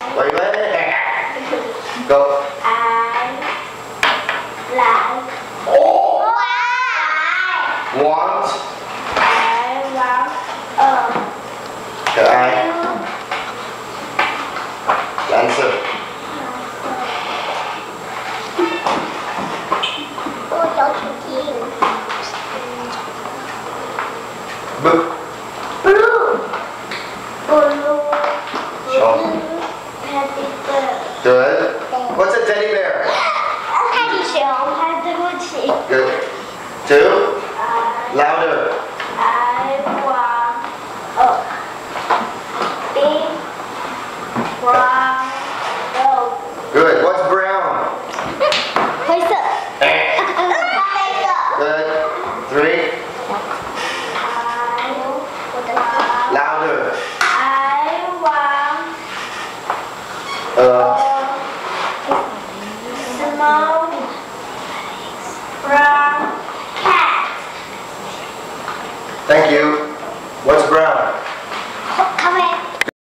Wait, wait. Go. I like. Oh. Why? Want. I want Cái ai? Answer. Cô cháu chủ gì? Blue. Blue. Blue. Show. Teddy bear. Good. What's a teddy bear? Teddy熊，拍对不起。 Good. Two. Louder. I want a big brown dog. Good. What's brown? 灰色。 Good. Three. Louder. I want small brown cat. Thank you. What's brown?